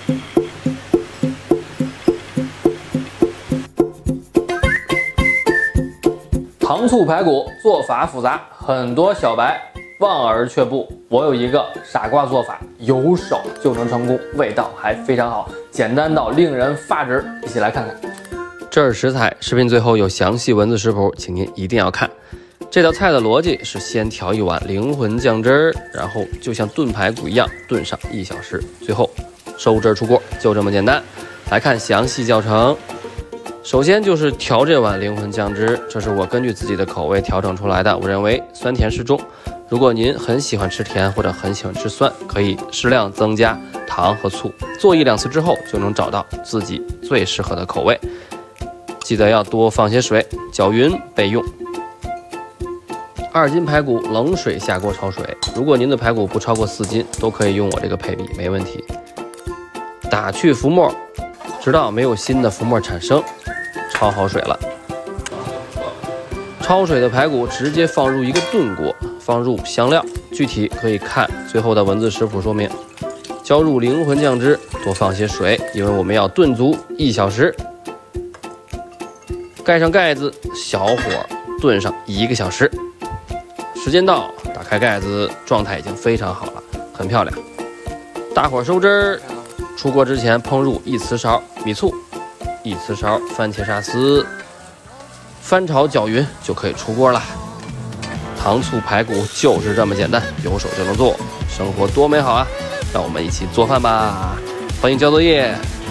糖醋排骨做法复杂，很多小白望而却步。我有一个傻瓜做法，有手就能成功，味道还非常好，简单到令人发指。一起来看看。这是食材，视频最后有详细文字食谱，请您一定要看。这道菜的逻辑是先调一碗灵魂酱汁儿，然后就像炖排骨一样炖上1小时，最后收汁出锅，就这么简单。来看详细教程。首先就是调这碗灵魂酱汁，这是我根据自己的口味调整出来的，我认为酸甜适中。如果您很喜欢吃甜或者很喜欢吃酸，可以适量增加糖和醋。做1-2次之后，就能找到自己最适合的口味。记得要多放些水，搅匀备用。2斤排骨冷水下锅焯水，如果您的排骨不超过4斤，都可以用我这个配比，没问题。打去浮沫，直到没有新的浮沫产生。焯好水了，焯水的排骨直接放入一个炖锅，放入香料，具体可以看最后的文字食谱说明。浇入灵魂酱汁，多放些水，因为我们要炖足1小时。盖上盖子，小火炖上1个小时。时间到，打开盖子，状态已经非常好了，很漂亮。大火收汁儿，出锅之前烹入1瓷勺米醋。1瓷勺番茄沙司，翻炒搅匀就可以出锅了。糖醋排骨就是这么简单，有手就能做，生活多美好啊！让我们一起做饭吧，欢迎交作业。